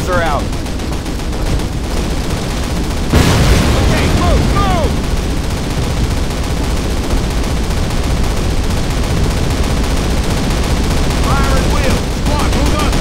Rebels are out. Okay, move, move! Fire and wheel! Squad, move up!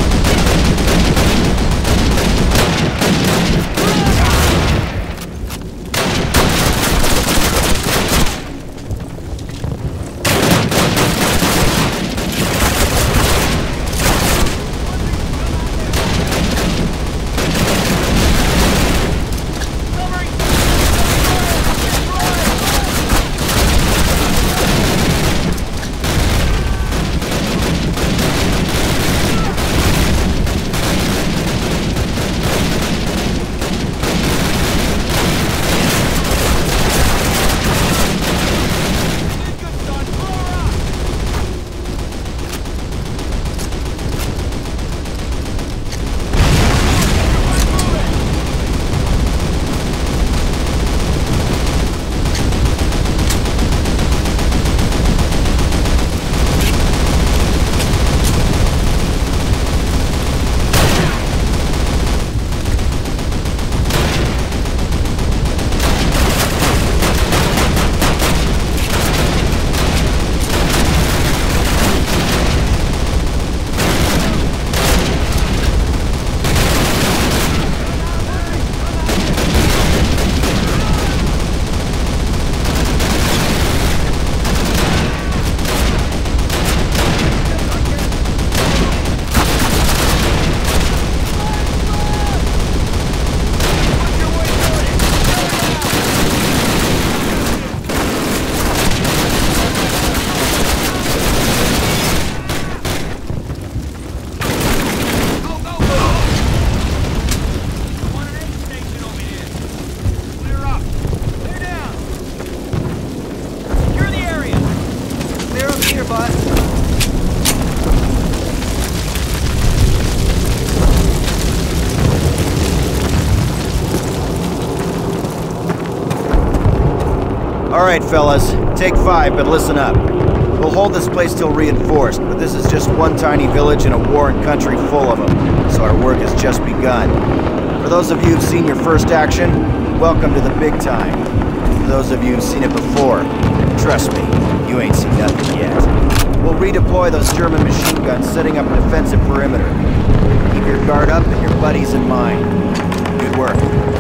Alright, fellas. Take 5, but listen up. We'll hold this place till reinforced, but this is just one tiny village in a warring country full of them, so our work has just begun. For those of you who've seen your first action, welcome to the big time. For those of you who've seen it before, trust me, you ain't seen nothing yet. We'll redeploy those German machine guns, setting up a defensive perimeter. Keep your guard up and your buddies in mind. Good work.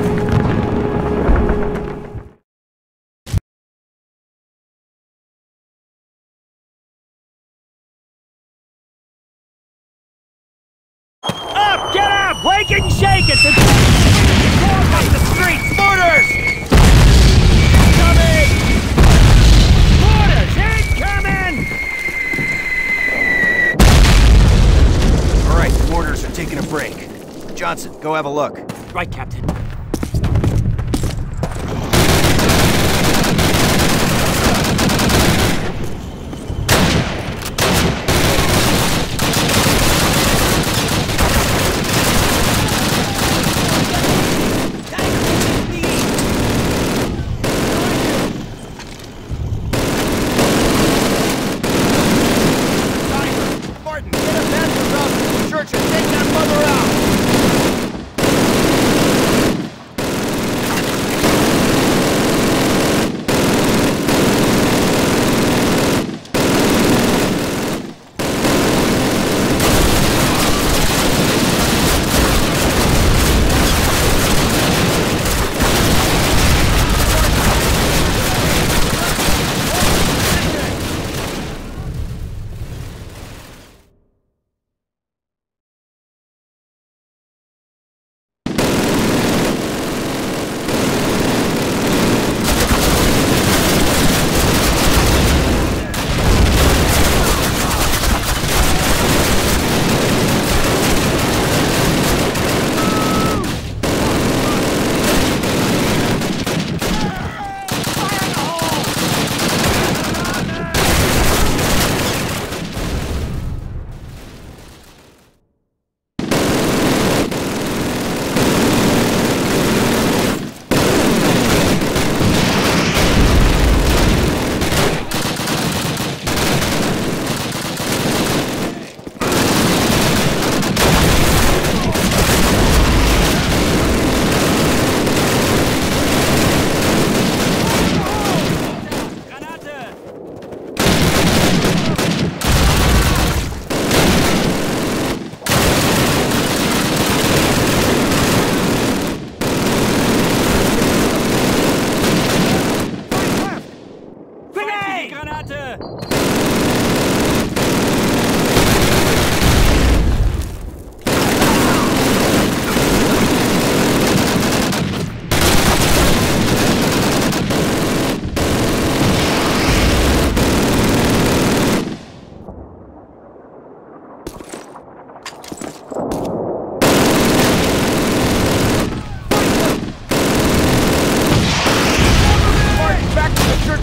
Up! Get up! Wake and shake it! Walk up the streets! Mortars! Incoming! Mortars! Incoming! Alright, the mortars are taking a break. Johnson, go have a look. Right, Captain.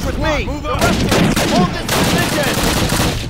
Stick with me! The rest of you, hold this position!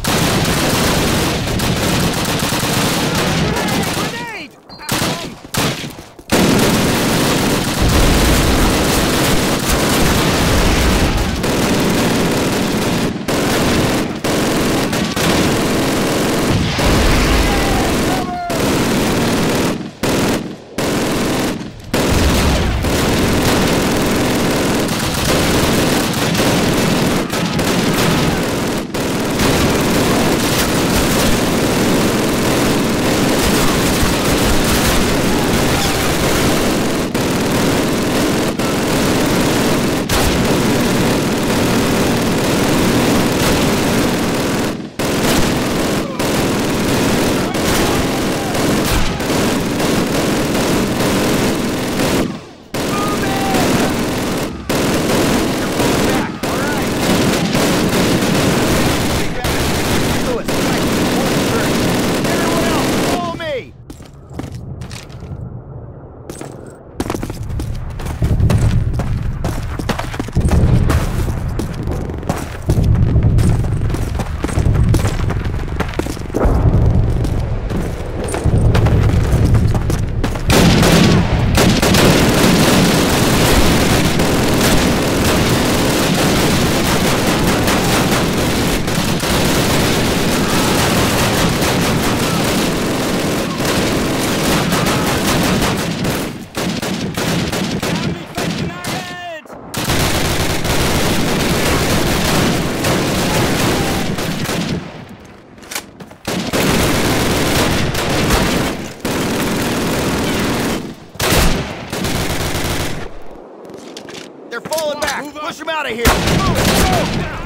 They're falling back! Push them out of here! Move!